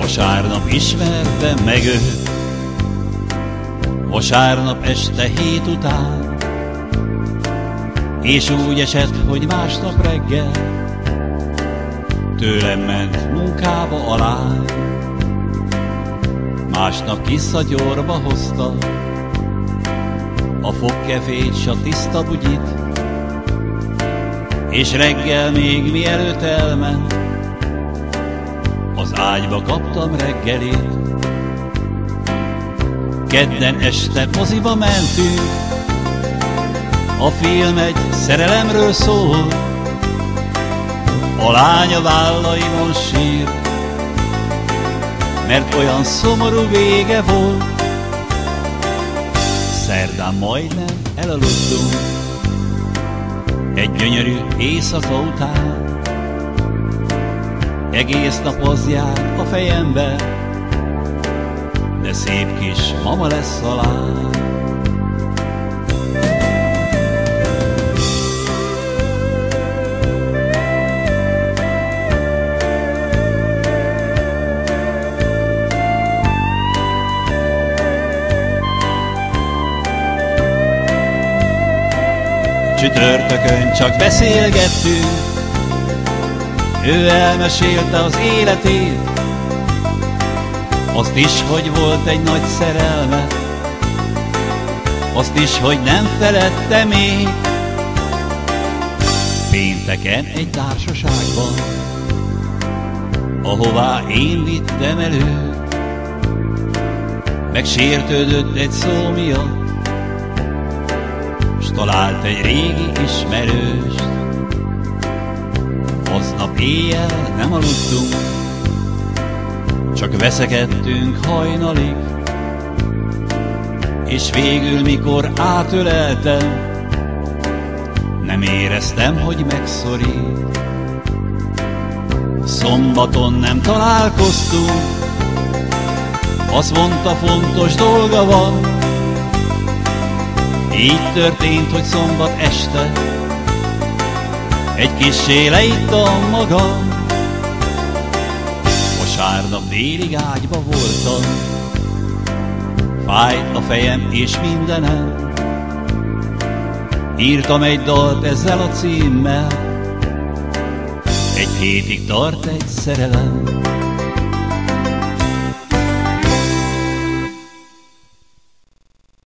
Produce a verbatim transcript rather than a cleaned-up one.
Vasárnap ismertem meg őt, vasárnap este hét után, és úgy esett, hogy másnap reggel tőlem ment munkába a lány. Másnap kiszagyorba hozta a fogkefét s a tiszta bugyit, és reggel még mielőtt elment, az ágyba kaptam reggelit. Kedden este moziba mentünk, a film egy szerelemről szól, a lány a vállaimon sír, mert olyan szomorú vége volt. Szerdán majdnem elaludtunk egy gyönyörű éjszaka után, egész nap az jár a fejembe, de szép kis mama lesz a lány. Csütörtökön csak beszélgettünk, ő elmesélte az életét, azt is, hogy volt egy nagy szerelme, azt is, hogy nem felette még. Pénteken egy társaságban, ahová én vittem elő, megsértődött egy szó miatt, s talált egy régi ismerőst. Aznap éjjel nem aludtunk, csak veszekedtünk hajnalig, és végül, mikor átöleltem, nem éreztem, hogy megszorít. Szombaton nem találkoztunk, azt mondta, fontos dolga van. Így történt, hogy szombat este egy kissé leittam magam. Vasárnap délig ágyba voltam, fájt a fejem és mindenem. Írtam egy dalt ezzel a címmel, egy hétig tart egy szerelem.